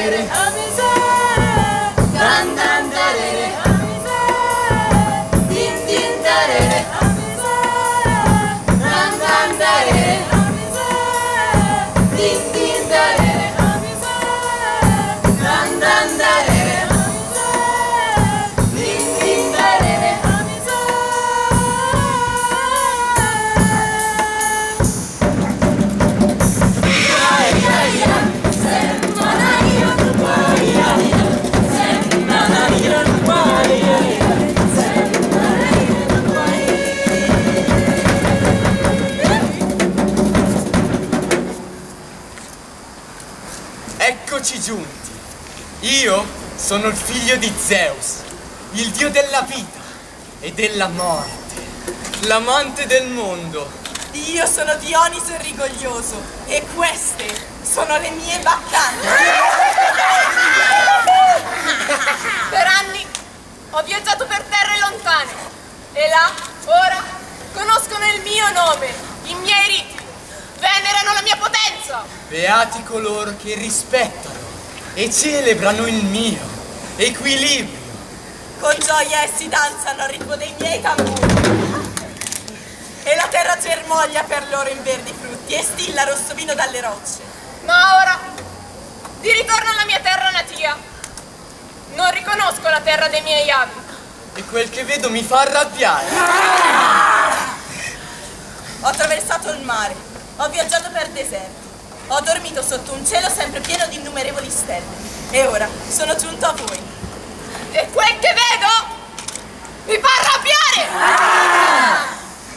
Eccoci giunti. Io sono il figlio di Zeus, il dio della vita e della morte, l'amante del mondo. Io sono Dioniso il rigoglioso e queste sono le mie baccanti. Per anni ho viaggiato per terre lontane e là, ora, conoscono il mio nome, i miei riti, venerano la mia potenza. Beati coloro che rispettano e celebrano il mio equilibrio. Con gioia essi danzano al ritmo dei miei tamburi. E la terra germoglia per loro in verdi frutti e stilla rosso vino dalle rocce. Ma ora, di ritorno alla mia terra natia, non riconosco la terra dei miei avi. E quel che vedo mi fa arrabbiare. Ho attraversato il mare, ho viaggiato per deserti, ho dormito sotto un cielo sempre pieno di innumerevoli stelle. E ora sono giunto a voi. E quel che vedo mi fa arrabbiare!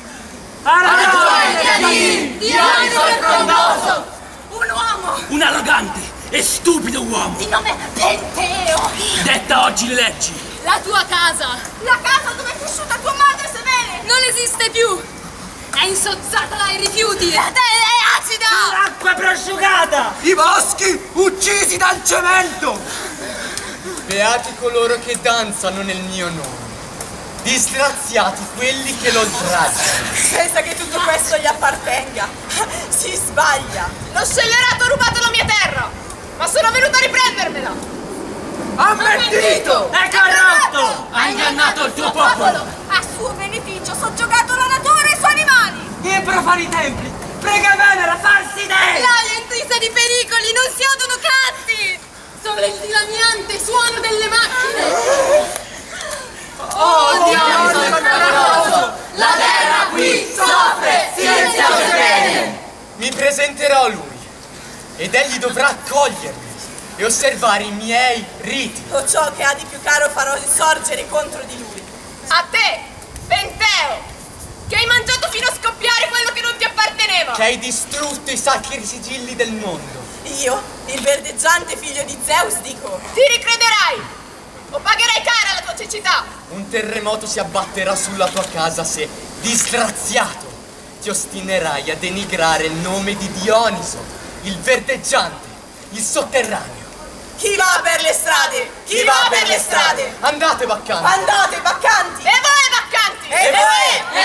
Dioniso il frondoso! Un uomo Un arrogante e stupido uomo! di nome Penteo! Detta oggi le leggi! La tua casa! La casa dove è cresciuta tua madre Semele! Non esiste più! È insozzata dai rifiuti! La terra è acida! L'acqua prosciugata! I boschi uccisi dal cemento! Beati coloro che danzano nel mio nome. Disgraziati quelli che lo oltraggiano. Pensa che tutto questo gli appartenga. Si sbaglia. Lo scellerato ha rubato la mia terra! Ma sono venuto a riprendermela! Ammettito! È corrotto! Ha ingannato il tuo popolo! A suo beneficio soggiogato la natura e i suoi animali! E profani templi! Prega Venera, falsi dei! L'aria intrisa di pericoli, non si odono canti! Sopra il dilaniante suono delle macchine! Oh, Dioniso il frondoso! La terra qui soffre silenziosamente! Mi presenterò a lui ed egli dovrà accogliermi e osservare i miei riti. O ciò che ha di più caro farò insorgere contro di lui. A te, Penteo, che hai mangiato fino a scoppiare quello che non ti apparteneva! Che hai distrutto i sacri sigilli del mondo. Io, il verdeggiante figlio di Zeus, dico: Ti ricrederai! O pagherai cara la tua cecità! Un terremoto si abbatterà sulla tua casa se, disgraziato, ti ostinerai a denigrare il nome di Dioniso, il verdeggiante, il sotterraneo. chi va per le strade? Chi va per le strade? Andate, baccanti! Andate, baccanti! E voi, baccanti! E voi!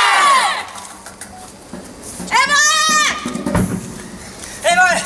E voi!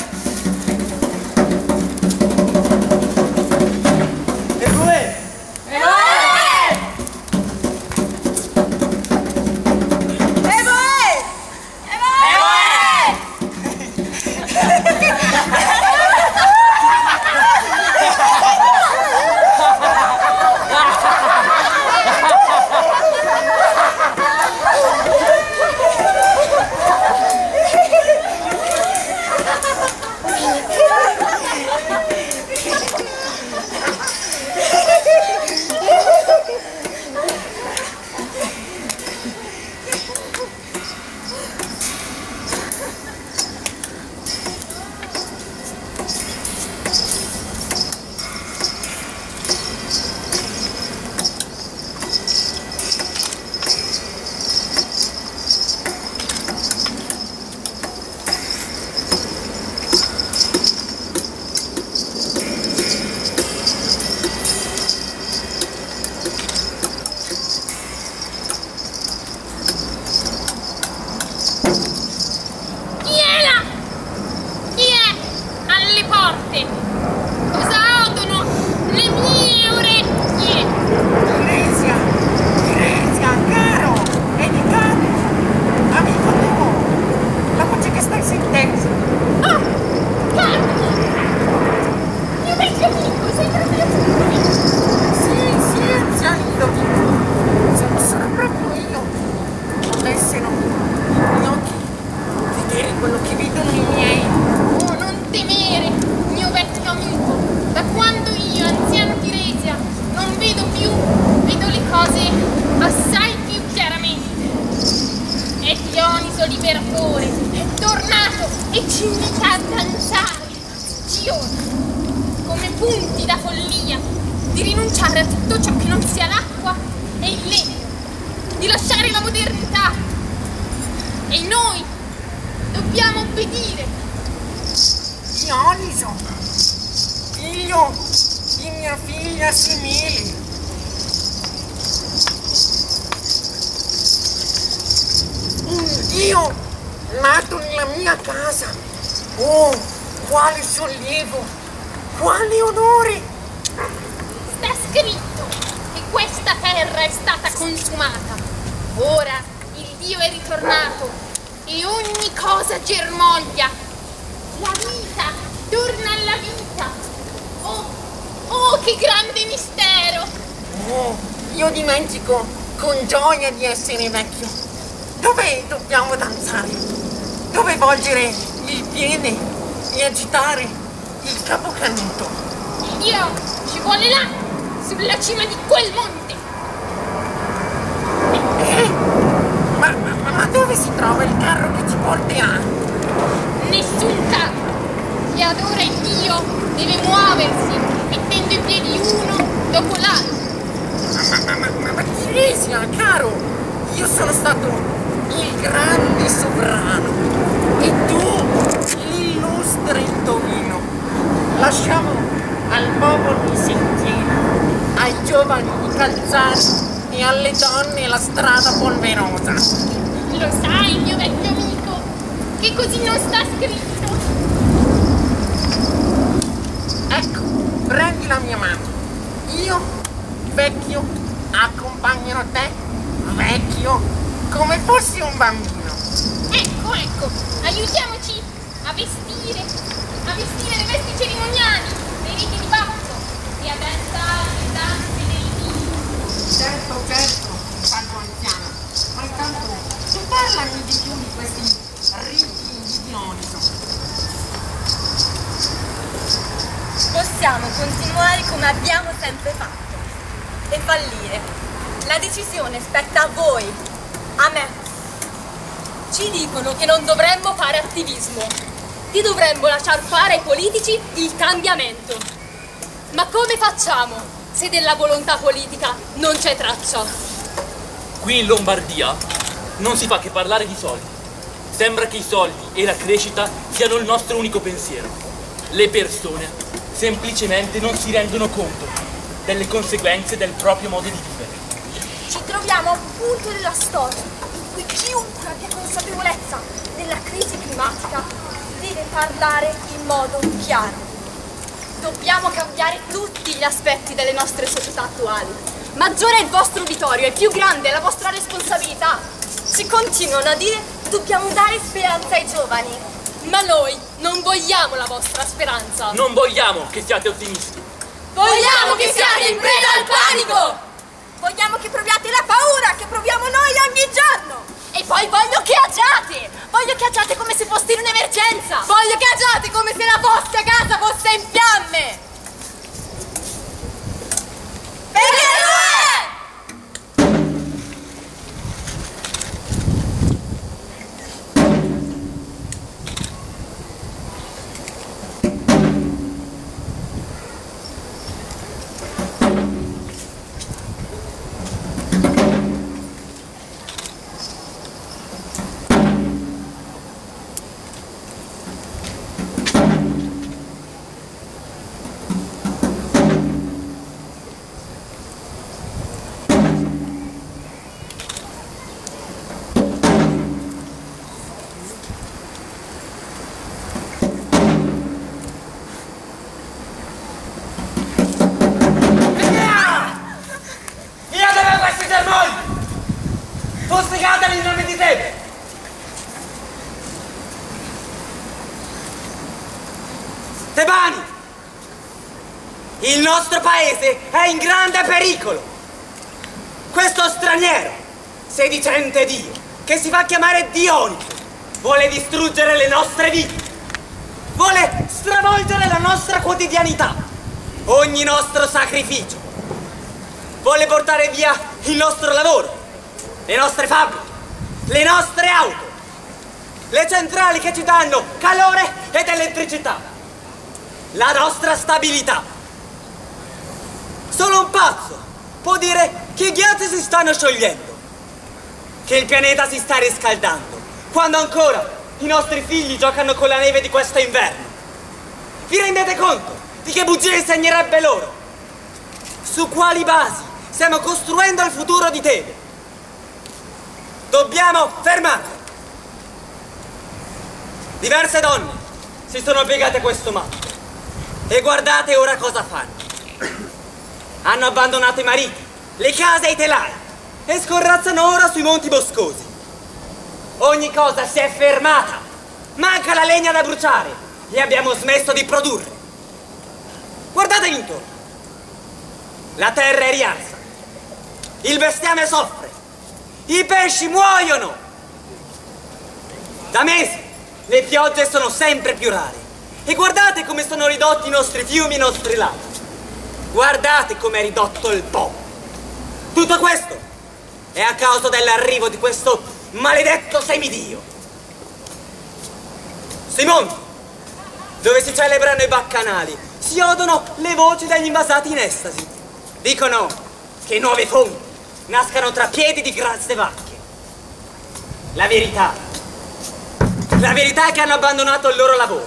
vedono i miei. Oh, non temere, mio vecchio amico. Da quando io, anziano Tiresia, non vedo più, vedo le cose assai più chiaramente. È Dioniso liberatore, è tornato e ci invita a danzare, come punti da follia, di rinunciare a tutto ciò che non sia l'acqua e il legno, di lasciare la modernità. E noi dobbiamo obbedire. Dioniso, figlio di mia figlia Simile. Un Dio nato nella mia casa. Oh, quale sollievo, quale onore! Sta scritto che questa terra è stata consumata. Ora il Dio è ritornato e ogni cosa germoglia. La vita torna alla vita. Oh, che grande mistero! Oh, io dimentico con gioia di essere vecchio. Dove dobbiamo danzare? Dove volgere il piede e agitare il capocanto? Il Dio ci vuole là, sulla cima di quel monte. Ma dove si trova il carro che ci porterà? Nessun carro. Chi adora il Dio deve muoversi, mettendo i piedi uno dopo l'altro. Ma Tiresia, caro, io sono stato il grande sovrano e tu l'illustre indovino. Lasciamo al popolo i sentieri, ai giovani i calzari e alle donne la strada polverosa. Lo sai, mio vecchio amico, che così non sta scritto. Ecco, prendi la mia mano. Io, vecchio, accompagnerò te, vecchio, come fossi un bambino. Ecco, aiutiamoci a vestire le vesti cerimoniali, le riti di parto e a danzare le danze del Dio. Certo, padre anziano, ma intanto tu parlami di più di questi riti di Dioniso. Possiamo continuare come abbiamo sempre fatto e fallire. La decisione spetta a voi, a me. Ci dicono che non dovremmo fare attivismo, che dovremmo lasciar fare ai politici il cambiamento. Ma come facciamo se della volontà politica non c'è traccia? Qui in Lombardia non si fa che parlare di soldi. Sembra che i soldi e la crescita siano il nostro unico pensiero. Le persone semplicemente non si rendono conto delle conseguenze del proprio modo di vivere. Ci troviamo a un punto della storia in cui chiunque abbia consapevolezza della crisi climatica deve parlare in modo chiaro. Dobbiamo cambiare tutti gli aspetti delle nostre società attuali. Maggiore è il vostro uditorio e più grande è la vostra responsabilità. Ci continuano a dire dobbiamo dare speranza ai giovani. Ma noi non vogliamo la vostra speranza. Non vogliamo che siate ottimisti. Vogliamo che siate in preda al panico! Vogliamo che proviate la paura che proviamo noi ogni giorno! E poi voglio che agiate! Voglio che agiate come se foste in un'emergenza! Voglio che agiate come se la vostra casa fosse in fiamme! Perché lo è! Fustigateli in nome di te! Tebani! Il nostro paese è in grande pericolo! Questo straniero, sedicente Dio, che si fa chiamare Dioniso, vuole distruggere le nostre vite, vuole stravolgere la nostra quotidianità, ogni nostro sacrificio, vuole portare via il nostro lavoro, le nostre fabbriche, le nostre auto, le centrali che ci danno calore ed elettricità, la nostra stabilità. Solo un pazzo può dire che i ghiacci si stanno sciogliendo, che il pianeta si sta riscaldando, quando ancora i nostri figli giocano con la neve di questo inverno. Vi rendete conto di che bugie insegnerebbe loro? Su quali basi stiamo costruendo il futuro di Tebe? Dobbiamo fermarlo. Diverse donne si sono piegate a questo matto e guardate ora cosa fanno. Hanno abbandonato i mariti, le case e i telai e scorrazzano ora sui monti boscosi. Ogni cosa si è fermata, manca la legna da bruciare e abbiamo smesso di produrre. Guardatevi intorno, la terra è riarsa, il bestiame soffre, i pesci muoiono. Da mesi le piogge sono sempre più rare e guardate come sono ridotti i nostri fiumi e i nostri laghi. Guardate come è ridotto il Po. Tutto questo è a causa dell'arrivo di questo maledetto semidio. Sui monti, dove si celebrano i baccanali, si odono le voci degli invasati in estasi. Dicono che nuove fonti nascano tra piedi di grasse vacche. La verità è che hanno abbandonato il loro lavoro,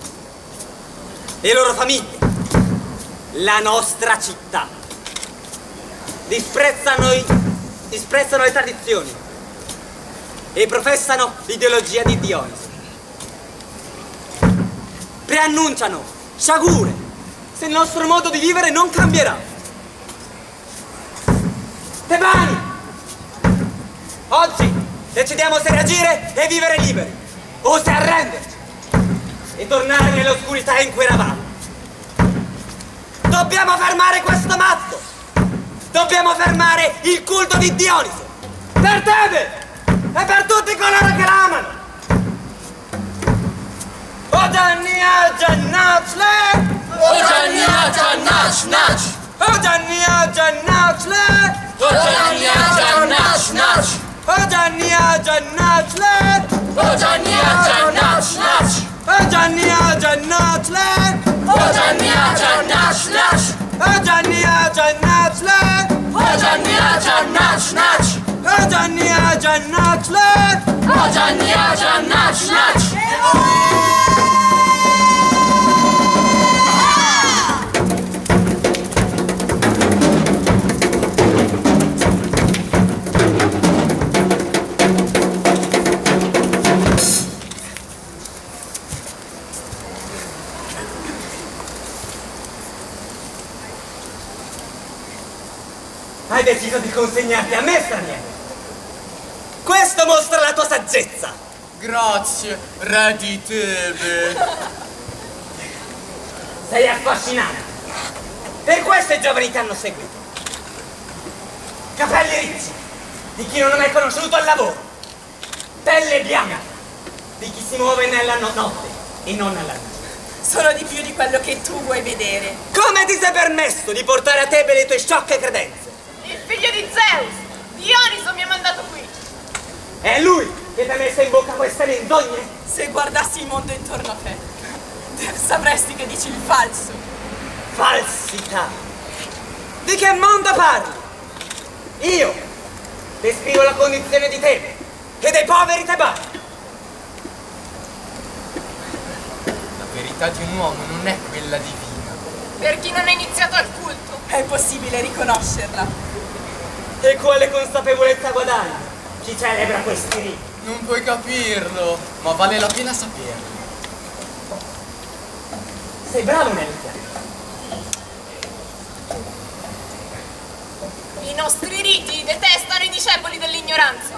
le loro famiglie, la nostra città. Disprezzano le tradizioni e professano l'ideologia di Dioniso. Preannunciano sciagure se il nostro modo di vivere non cambierà. Tebani! Oggi decidiamo se reagire e vivere liberi o se arrenderci e tornare nell'oscurità in cui eravamo. Dobbiamo fermare questo matto! Dobbiamo fermare il culto di Dioniso! Per Tebe! E per tutti coloro che l'amano! Odania Jannachle! Odania Jannachnach! Odania Jannachle! Odania Jannachnach! Odania Jannachle! Odania Jannachnach! Odania Jannachle! Odania Jannachnach! Odania Jannachle! Odania Jannachnach! Odania Jannachle! Odania Jannachnach! Hai deciso di consegnarti a me, straniero? Questo mostra la tua saggezza! Grazie, re di Tebe. Sei affascinante! Per questo i giovani ti hanno seguito. Capelli ricci, di chi non ha mai conosciuto il lavoro. Pelle bianca, di chi si muove nella notte e non nella luce. Sono di più di quello che tu vuoi vedere. Come ti sei permesso di portare a Tebe le tue sciocche credenze? Il figlio di Zeus! Dioniso mi ha mandato qui! È lui che ti ha messo in bocca queste menzogne? Se guardassi il mondo intorno a te, sapresti che dici il falso. Falsità! Di che mondo parli? Io descrivo la condizione di Tebe e dei poveri tebani. La verità di un uomo non è quella divina. Per chi non ha iniziato al culto. È possibile riconoscerla. E quale consapevolezza guadagna chi celebra questi riti? Non puoi capirlo, ma vale la pena saperlo. Sei bravo nel piano. I nostri riti detestano i discepoli dell'ignoranza.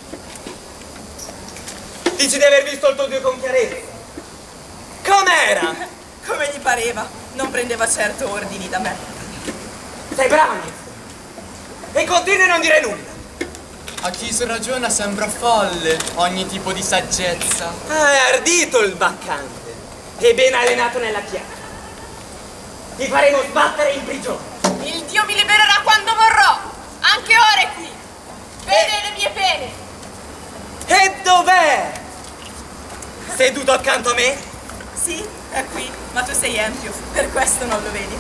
Dici di aver visto il tuo Dio con chiarezza. Com'era? Come gli pareva, non prendeva certo ordini da me. Sei brava, Nizio. E continui a non dire nulla. A chi si ragiona sembra folle ogni tipo di saggezza. È ardito il baccante e ben allenato nella chiacchiera. Ti faremo sbattere in prigione. Il Dio mi libererà quando vorrò. Anche ora è qui. Vede le mie pene. E dov'è? Seduto accanto a me? Sì, è qui, ma tu sei empio, per questo non lo vedi.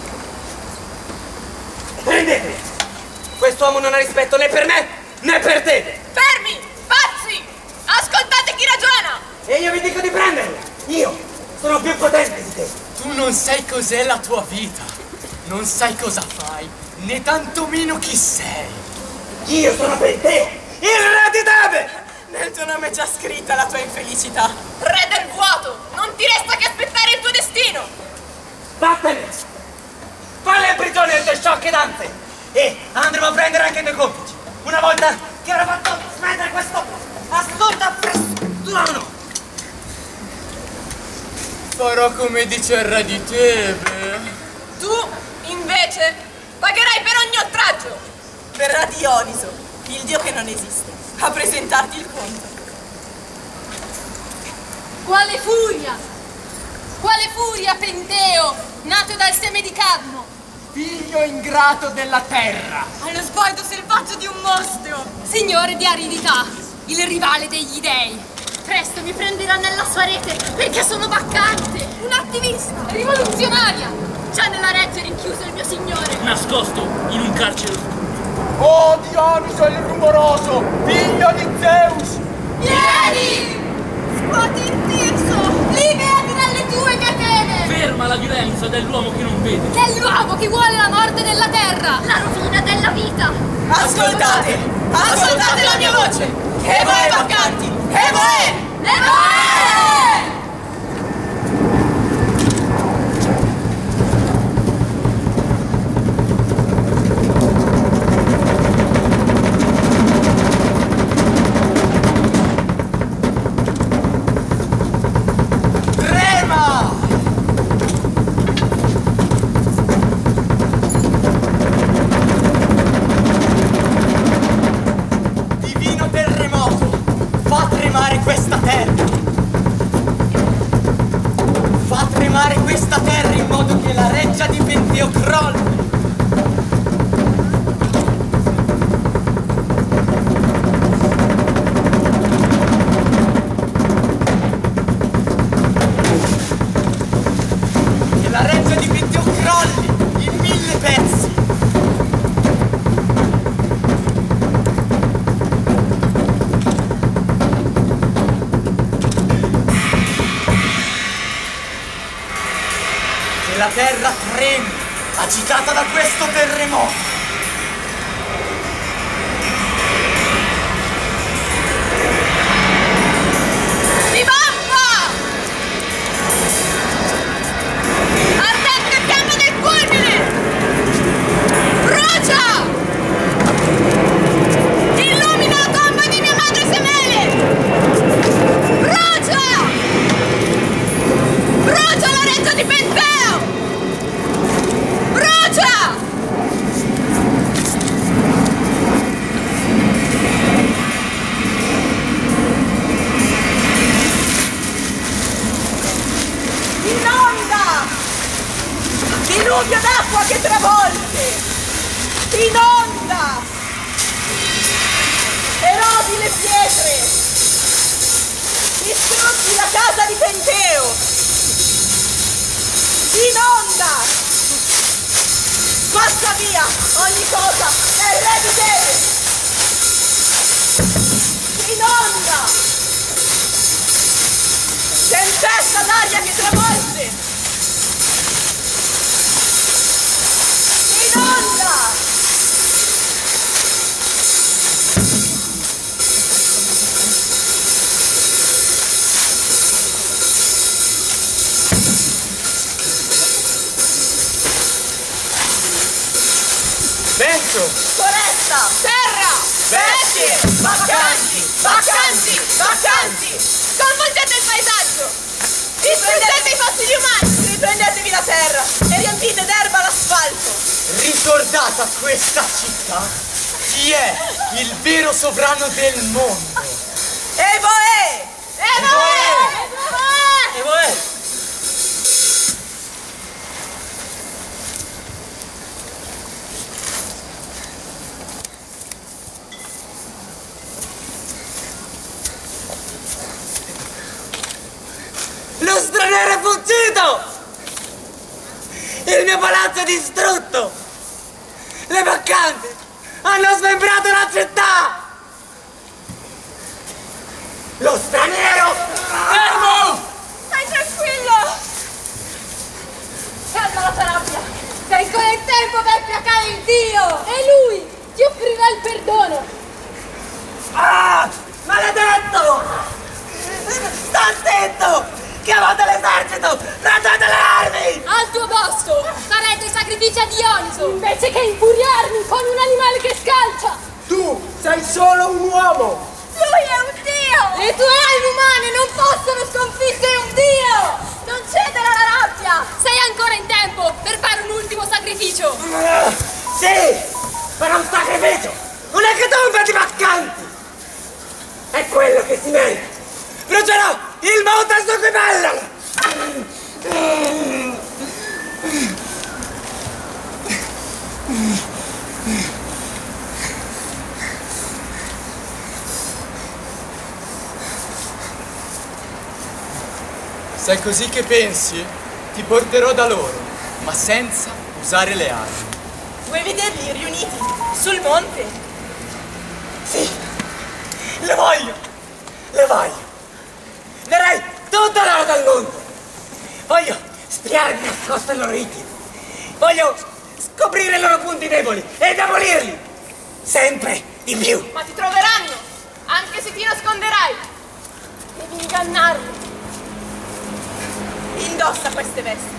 Prendete! Quest'uomo non ha rispetto né per me né per te! Fermi! Pazzi! Ascoltate chi ragiona! E io vi dico di prenderlo! Io sono più potente di te! Tu non sai cos'è la tua vita, non sai cosa fai, né tantomeno chi sei. Io sono per te, il re di Tebe! Nel tuo nome è già scritta la tua infelicità. Re del vuoto, non ti resta che aspettare il tuo destino. Vattene! Falle in prigione le tue sciocche danze! E andremo a prendere anche i tuoi complici, una volta che avrò fatto smettere questo assurdo frustano! Farò come dice il re di Tebe. Tu, invece, pagherai per ogni oltraggio. Verrà Dioniso, il dio che non esiste, a presentarti il conto. Quale furia! Quale furia, Penteo, nato dal seme di Cadmo! Figlio ingrato della terra! Allo sguardo selvaggio di un mostro! Signore di aridità, il rivale degli dei! Presto mi prenderà nella sua rete perché sono baccante! Un'attivista! Rivoluzionaria! Già nella reggia è rinchiuso il mio signore! Nascosto in un carcere oscuro. Oh Dioniso il rumoroso, figlio di Zeus! Vieni! Scuoti il tirso! Liberati dalle tue catene! Ferma la violenza dell'uomo che non vede. È l'uomo che vuole la morte della terra! La rovina della vita! Ascoltate! Ascoltate la mia voce! E voi baccanti! E voi! E voi! Divino terremoto, fa tremare questa terra. Fa tremare questa terra in modo che la reggia di Penteo crolli. Che la reggia di Penteo crolli in 1000 pezzi. La terra tremi, agitata da questo terremoto. Ribomba! Ardente fiamma del fulmine! Brucia! Illumina la tomba di mia madre Semele! Brucia! Brucia la reggia di Penteo! Brucia! Inonda! Diluvio d'acqua che travolge! Inonda! Erodi le pietre! Distruggi la casa di Penteo! Inonda! Passa via ogni cosa del re di Tebe! Inonda! Tempesta d'aria che travolge! Inonda! Vento! Foresta! Terra! Bestie! Baccanti! Baccanti! Baccanti! Sconvolgete il paesaggio! Distruggete i fossili umani! Riprendetevi la terra e riempite d'erba l'asfalto! Ricordata questa città, chi è il vero sovrano del mondo. Evoe! Evoe! Lo straniero è fuggito! Il mio palazzo è distrutto! Le baccanti hanno smembrato la città! Lo straniero! Fermo! Stai tranquillo! Calma la tua rabbia! Sei ancora in tempo per placare il Dio! E lui ti offrirà il perdono! Ah! Maledetto! Sta zitto! Chiamate l'esercito! Prendete le armi! Al tuo posto farete sacrifici a Dioniso invece che infuriarmi con un animale che scalcia! Tu sei solo un uomo! Lui è un dio! Le tue armi umane non possono sconfiggere un Dio! Non cedere alla rabbia! Sei ancora in tempo per fare un ultimo sacrificio! Sì! Per un sacrificio! Un'ecatombe di baccanti! È quello che si merita! Brucerò il mondo al suo crivello! Se è così che pensi, ti porterò da loro, ma senza usare le armi. Vuoi vederli riuniti sul monte? Sì! Le voglio! Le voglio! Darei tutta l'oro del mondo! Voglio spiare di nascosto il loro ritmi! Voglio scoprire i loro punti deboli e demolirli! Sempre di più! Ma ti troveranno, anche se ti nasconderai! Devi ingannarli! Indossa queste vesti.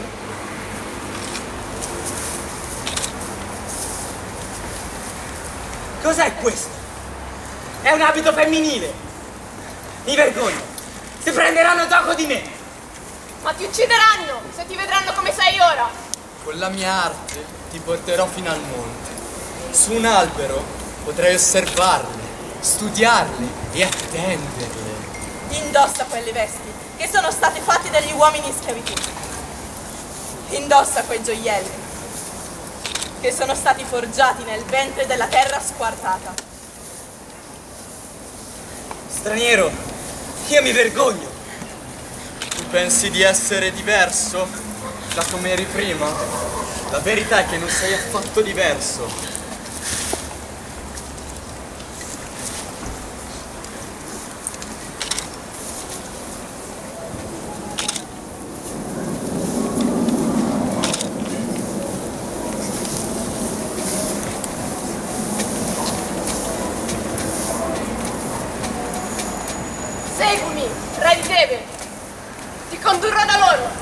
Cos'è questo? È un abito femminile! Mi vergogno! Si prenderanno gioco di me! Ma ti uccideranno se ti vedranno come sei ora! Con la mia arte ti porterò fino al monte. Su un albero potrai osservarle, studiarle e attenderle. Indossa quelle vesti che sono state fatte dagli uomini in schiavitù. Indossa quei gioielli che sono stati forgiati nel ventre della terra squartata. Straniero, io mi vergogno! Tu pensi di essere diverso da come eri prima? La verità è che non sei affatto diverso. Seguimi, re di Tebe! Ti condurrò da loro!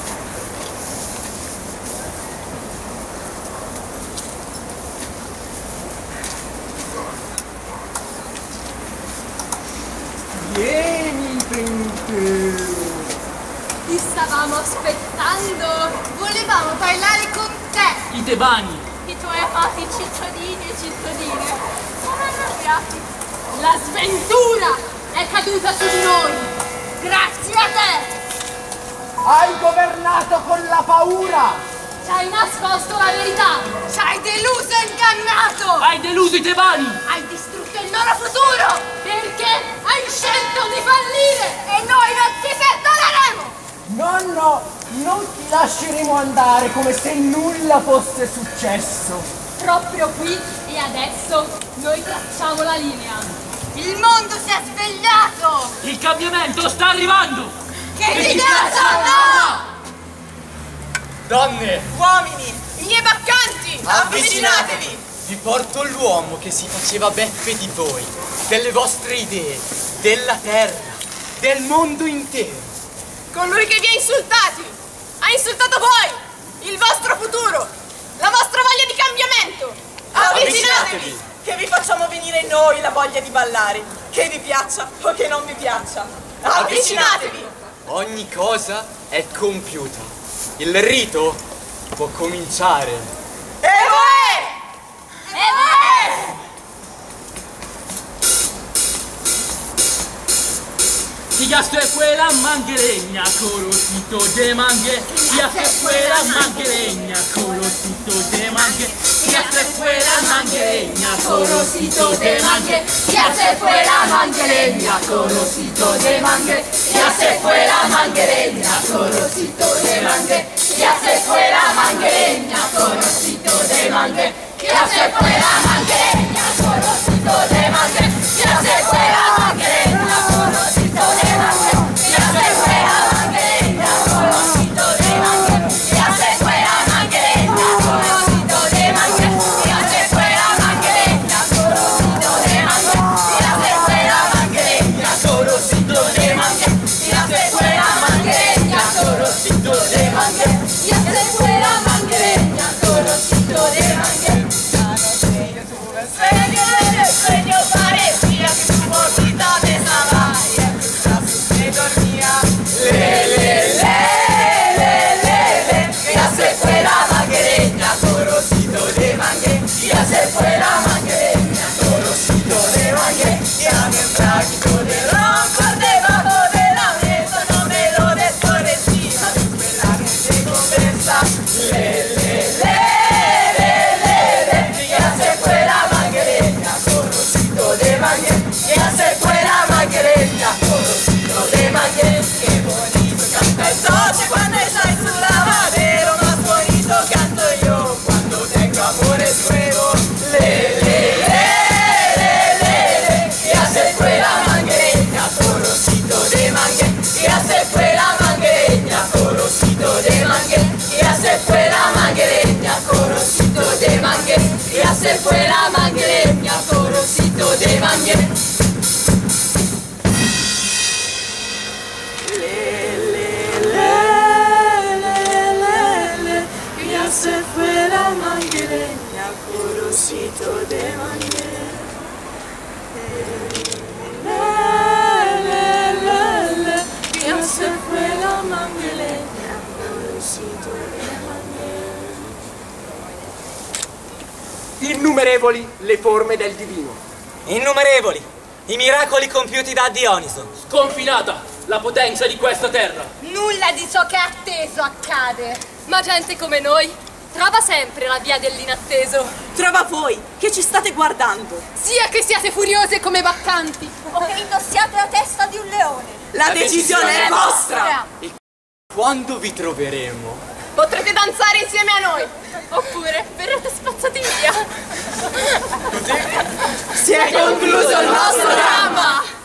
Vieni, pensiero! Ti stavamo aspettando! Volevamo parlare con te! I tebani! I tuoi amati cittadini e cittadine sono arrabbiati. La sventura è caduta su di noi! Grazie a te! Hai governato con la paura! Ci hai nascosto la verità! Ci hai deluso e ingannato! Hai deluso i tebani! Hai distrutto il loro futuro! Perché hai scelto di fallire! E noi non ti perdoneremo! Nonno, non ti lasceremo andare come se nulla fosse successo. Proprio qui e adesso noi tracciamo la linea. Il mondo si è svegliato! Il cambiamento sta arrivando! Che ti piaccia o no! Donne, Uomini, i miei baccanti, avvicinatevi! vi porto l'uomo che si faceva beffe di voi, delle vostre idee, della terra, del mondo intero. Colui che vi ha insultati, ha insultato voi, il vostro futuro, la vostra voglia di cambiamento. Avvicinatevi, che vi facciamo venire noi la voglia di ballare, che vi piaccia o che non vi piaccia. Avvicinatevi! Ogni cosa è compiuta. Il rito può cominciare. Evoe! Evoe! que ya se fue la manguereña, corocito de mangue, ya se fue la manguereña, corocito de mangue, ya se fue la manguereña, corocito de mangue, Ya se fue la manguereña, corocito de mangue. Ya se fue la manguereña, corocito de mangue. Ya se fue la manguereña, corocito de mangue. Ya se fue la manguereña, corocito de mangue. Ya se fue la manguereña, corocito de mangue. Ya se fue la manguereña, corocito de mangue. Ya se fue la manguereña, corocito de mangue. Ya se fue la manguereña, corocito de mangue. Ya se fue la manguereña, corocito de mangue. Ya se fue la manguereña, corocito de mangue. Ya se fue la manguereña, corocito de mangue. El sueño parecía que su boquita besaba y en sus brazos me dormía. Ya se fue la manguereña, corocito de mangue. Ya se fue la manguereña, corocito de mangue. Ya me trajo de ron por debajo de la mesa, no me lo des por encima, después la gente conversa. Ya se fue la manguereña, corocito de mangue. Ya se fue la manguereña, corocito de mangue. Qué bonito canta el Toche cuando está en su lavadero, más bonito canto yo cuando tengo amores nuevos. Ya se fue la manguereña, corocito de mangue. Ya se fue la manguereña, corocito de mangue. Ya se fue la manguereña, corocito de mangue. Ya se fue la manguereña, corocito de mangue. Ya se fue la manguereña, corocito de mangue. Ya se fue la manguereña, corocito de mangue. Innumerevoli le forme del divino. Innumerevoli i miracoli compiuti da Dioniso. Sconfinata la potenza di questa terra. Nulla di ciò che è atteso accade. Ma gente come noi trova sempre la via dell'inatteso. Trova voi, che ci state guardando. Sia che siate furiose come baccanti, O che indossiate la testa di un leone. La decisione è vostra. Quando vi troveremo? Potrete danzare insieme a noi. oppure verrete spazzati via. Si è concluso il nostro dramma.